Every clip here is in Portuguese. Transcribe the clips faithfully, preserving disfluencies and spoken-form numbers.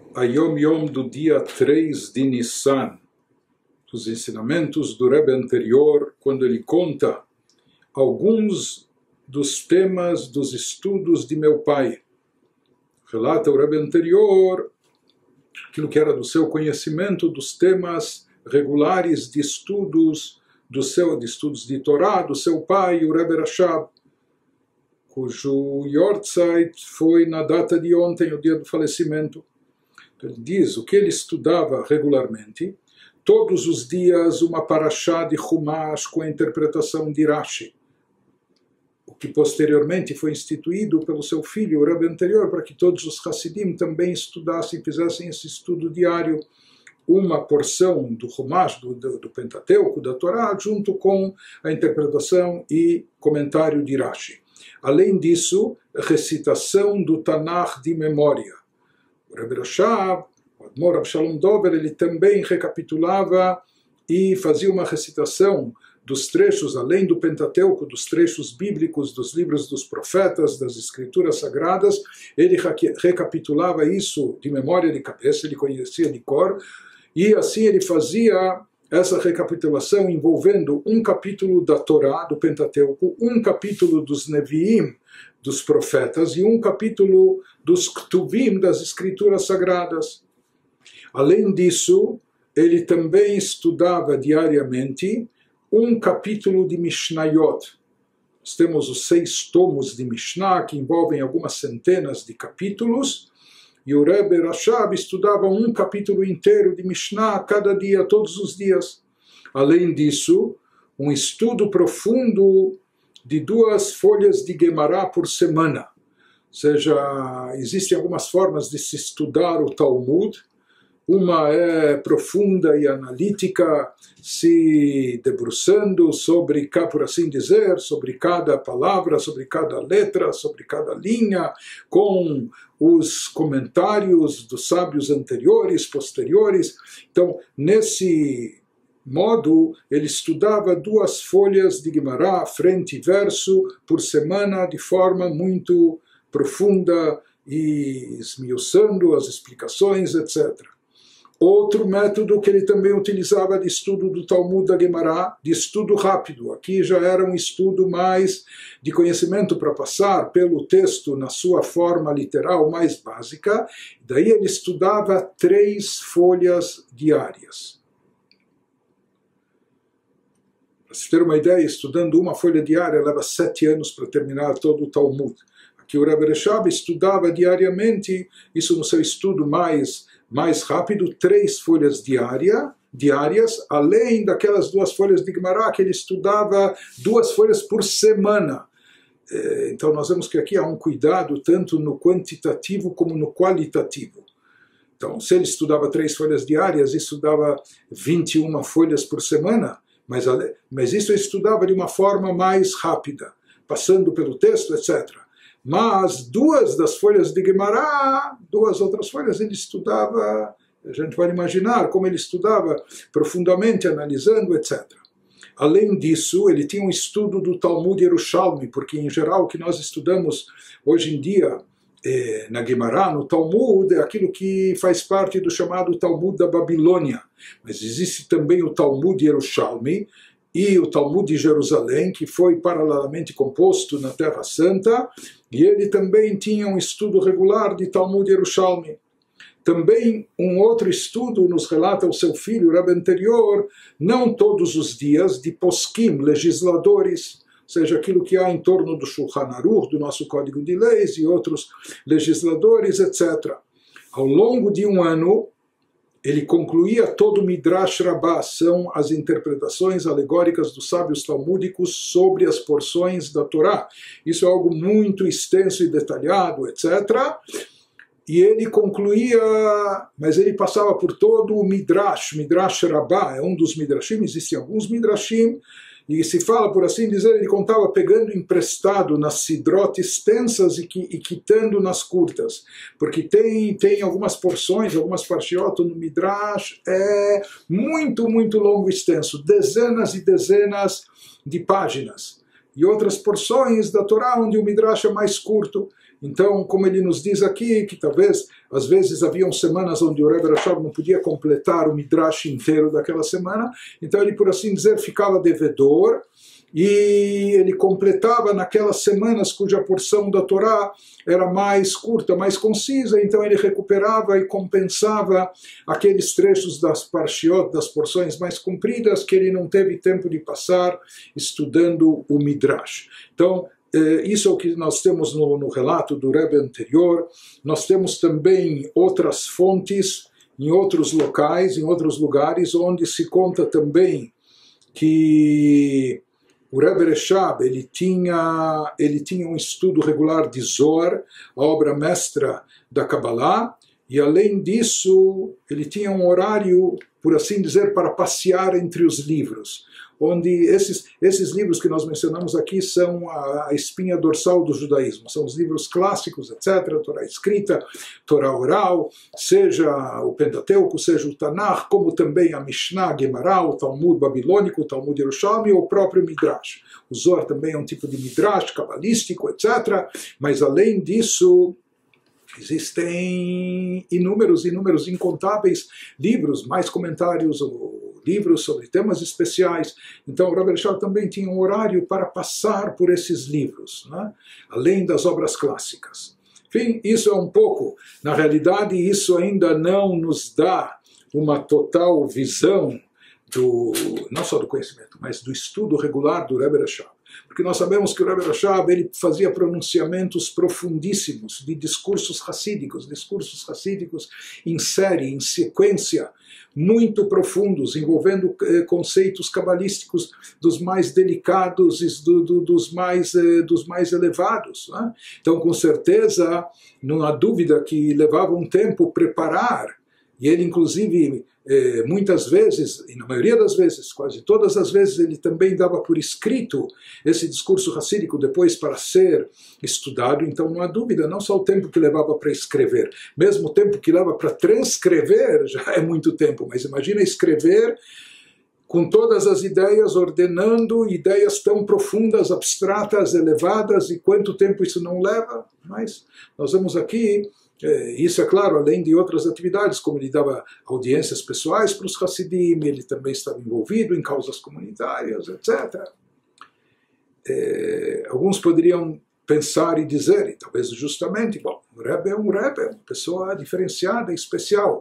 a Yom Yom do dia três de Nissan, dos ensinamentos do Rebbe anterior, quando ele conta alguns dos temas dos estudos de meu pai. Relata o Rebbe anterior aquilo que era do seu conhecimento dos temas regulares de estudos, do seu, de estudos de Torá, do seu pai, o Rebbe Rashab, cujo Yortzeit foi na data de ontem, o dia do falecimento. Ele diz o que ele estudava regularmente, todos os dias uma parashá de Chumash com a interpretação de Rashi, o que posteriormente foi instituído pelo seu filho, o Rebbe anterior, para que todos os Hassidim também estudassem, fizessem esse estudo diário, uma porção do Chumash, do, do, do Pentateuco, da Torá, junto com a interpretação e comentário de Rashi. Além disso, recitação do Tanakh de memória. O Rebbe Rashab, o Admor Avshalom Dover, ele também recapitulava e fazia uma recitação dos trechos, além do Pentateuco, dos trechos bíblicos, dos livros dos profetas, das escrituras sagradas. Ele recapitulava isso de memória, de cabeça, ele conhecia de cor, e assim ele fazia essa recapitulação envolvendo um capítulo da Torá, do Pentateuco, um capítulo dos Neviim, dos profetas, e um capítulo dos Ktuvim, das escrituras sagradas. Além disso, ele também estudava diariamente um capítulo de Mishnayot. Nós temos os seis tomos de Mishnah, que envolvem algumas centenas de capítulos, e o Rebbe Rashab estudava um capítulo inteiro de Mishnah cada dia, todos os dias. Além disso, um estudo profundo de duas folhas de Gemara por semana. Ou seja, existem algumas formas de se estudar o Talmud. Uma é profunda e analítica, se debruçando sobre, por assim dizer, sobre cada palavra, sobre cada letra, sobre cada linha, com os comentários dos sábios anteriores, posteriores. Então, nesse modo, ele estudava duas folhas de Gemara, frente e verso, por semana, de forma muito profunda e esmiuçando as explicações, etcétera. Outro método que ele também utilizava de estudo do Talmud da Gemara, de estudo rápido. Aqui já era um estudo mais de conhecimento para passar pelo texto na sua forma literal mais básica. Daí ele estudava três folhas diárias. Para se ter uma ideia, estudando uma folha diária leva sete anos para terminar todo o Talmud. Aqui o Rebbe Rashab estudava diariamente, isso no seu estudo mais mais rápido, três folhas diária, diárias, além daquelas duas folhas de Gemara que ele estudava duas folhas por semana. Então nós vemos que aqui há um cuidado tanto no quantitativo como no qualitativo. Então, se ele estudava três folhas diárias, isso dava vinte e uma folhas por semana, mas, mas isso ele estudava de uma forma mais rápida, passando pelo texto, etcétera. Mas duas das folhas de Gemara, duas outras folhas, ele estudava, a gente vai imaginar como ele estudava profundamente, analisando, etcétera. Além disso, ele tinha um estudo do Talmud Yerushalmi, porque em geral o que nós estudamos hoje em dia eh, na Gemara, no Talmud, é aquilo que faz parte do chamado Talmud da Babilônia. Mas existe também o Talmud Yerushalmi, e o Talmud de Jerusalém, que foi paralelamente composto na Terra Santa, e ele também tinha um estudo regular de Talmud Yerushalmi. Também um outro estudo nos relata o seu filho, o Rebbe anterior, não todos os dias, de poskim, legisladores, ou seja, aquilo que há em torno do Shulchan Aruch, do nosso Código de Leis, e outros legisladores, etcétera. Ao longo de um ano, ele concluía todo o Midrash Rabbah, são as interpretações alegóricas dos sábios talmúdicos sobre as porções da Torá. Isso é algo muito extenso e detalhado, etcétera. E ele concluía, mas ele passava por todo o Midrash, Midrash Rabbah, é um dos Midrashim, existem alguns Midrashim, e se fala, por assim dizer, ele contava pegando emprestado nas sidrot extensas e, que, e quitando nas curtas. Porque tem, tem algumas porções, algumas parshiot no Midrash, é muito, muito longo e extenso, dezenas e dezenas de páginas. e outras porções da Torá onde o Midrash é mais curto. Então, como ele nos diz aqui, que talvez, às vezes, haviam semanas onde o Rebbe Rashab não podia completar o Midrash inteiro daquela semana, então ele, por assim dizer, ficava devedor, e ele completava naquelas semanas cuja porção da Torá era mais curta, mais concisa, então ele recuperava e compensava aqueles trechos das parshiot, das porções mais compridas, que ele não teve tempo de passar estudando o Midrash. Então, isso é o que nós temos no, no relato do Rebbe anterior. Nós temos também outras fontes em outros locais, em outros lugares, onde se conta também que o Rebbe Reshab, ele tinha, ele tinha um estudo regular de Zohar, a obra mestra da Kabbalah, e além disso, ele tinha um horário, por assim dizer, para passear entre os livros, onde esses, esses livros que nós mencionamos aqui são a, a espinha dorsal do judaísmo, são os livros clássicos, etcétera, Torá escrita, Torá oral, seja o Pentateuco, seja o Tanakh, como também a Mishnah, Gemara, o Talmud babilônico, o Talmud Yerushalmi, ou o próprio Midrash. O Zohar também é um tipo de Midrash, cabalístico, etcétera, mas além disso, existem inúmeros, inúmeros, incontáveis livros, mais comentários, livros sobre temas especiais. Então o Rebbe Rashab também tinha um horário para passar por esses livros, né? Além das obras clássicas. Enfim, isso é um pouco, na realidade isso ainda não nos dá uma total visão do, não só do conhecimento, mas do estudo regular do Rebbe Rashab. Porque nós sabemos que o Rebbe Rashab, ele fazia pronunciamentos profundíssimos de discursos racídicos, discursos racídicos em série, em sequência, muito profundos, envolvendo eh, conceitos cabalísticos dos mais delicados e do, do, dos, mais, eh, dos mais elevados, né? Então, com certeza, não há dúvida que levava um tempo preparar, e ele, inclusive, eh, muitas vezes, e na maioria das vezes, quase todas as vezes, ele também dava por escrito esse discurso racídico depois para ser estudado. Então não há dúvida, não só o tempo que levava para escrever, mesmo o tempo que leva para transcrever já é muito tempo, mas imagina escrever com todas as ideias, ordenando ideias tão profundas, abstratas, elevadas, e quanto tempo isso não leva. Mas nós vemos aqui, isso é claro, além de outras atividades, como ele dava audiências pessoais para os Hassidim, ele também estava envolvido em causas comunitárias, etcétera. É, alguns poderiam pensar e dizer, e talvez justamente, bom, o Rebbe é um Rebbe, uma pessoa diferenciada, especial,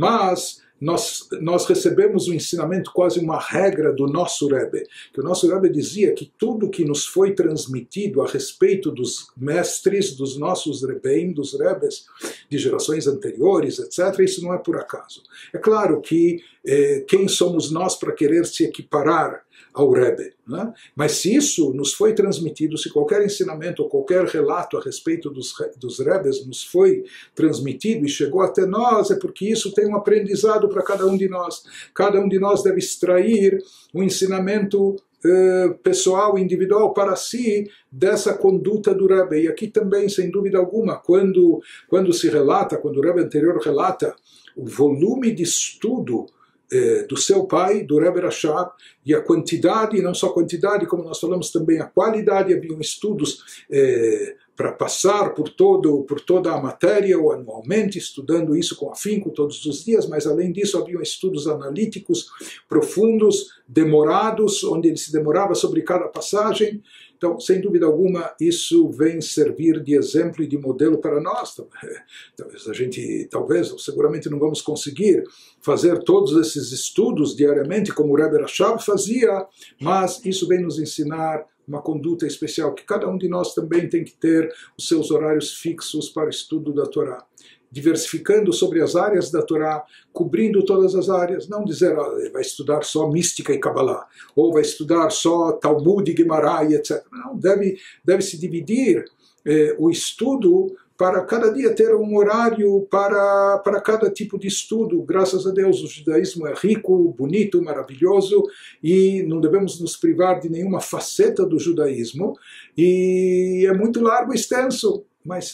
mas nós, nós recebemos um ensinamento, quase uma regra do nosso Rebbe, que o nosso Rebbe dizia que tudo que nos foi transmitido a respeito dos mestres, dos nossos Rebbeim, dos Rebbes de gerações anteriores, etcétera, isso não é por acaso. É claro que eh, quem somos nós para querer se equiparar ao Rebbe, né? Mas se isso nos foi transmitido, se qualquer ensinamento ou qualquer relato a respeito dos, dos Rebbes nos foi transmitido e chegou até nós, é porque isso tem um aprendizado para cada um de nós. Cada um de nós deve extrair um ensinamento eh, pessoal, individual para si dessa conduta do Rebbe. E aqui também, sem dúvida alguma, quando, quando se relata, quando o Rebbe anterior relata o volume de estudo do seu pai, do Rebbe Rashab, e a quantidade, e não só a quantidade, como nós falamos também a qualidade, haviam estudos eh, para passar por, todo, por toda a matéria, ou anualmente, estudando isso com afinco todos os dias, mas além disso haviam estudos analíticos profundos, demorados, onde ele se demorava sobre cada passagem. Então, sem dúvida alguma, isso vem servir de exemplo e de modelo para nós. Talvez a gente, talvez, ou seguramente não vamos conseguir fazer todos esses estudos diariamente, como o Rebbe Rashab fazia, mas isso vem nos ensinar uma conduta especial, que cada um de nós também tem que ter os seus horários fixos para o estudo da Torá, diversificando sobre as áreas da Torá, cobrindo todas as áreas, não dizer, ah, vai estudar só mística e Kabbalah, ou vai estudar só Talmud e Gemara, etcétera. Não, deve, deve se dividir eh, o estudo para cada dia ter um horário para, para cada tipo de estudo. Graças a Deus o judaísmo é rico, bonito, maravilhoso, e não devemos nos privar de nenhuma faceta do judaísmo, e é muito largo e extenso, mas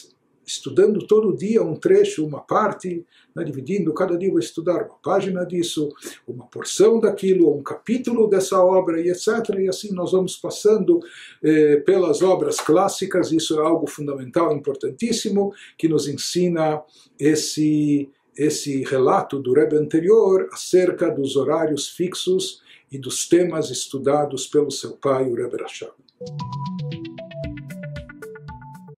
estudando todo dia um trecho, uma parte, né, dividindo, cada dia vou estudar uma página disso, uma porção daquilo, um capítulo dessa obra, e etcétera. E assim nós vamos passando eh, pelas obras clássicas. Isso é algo fundamental, importantíssimo, que nos ensina esse, esse relato do Rebbe anterior acerca dos horários fixos e dos temas estudados pelo seu pai, o Rebbe Rashab.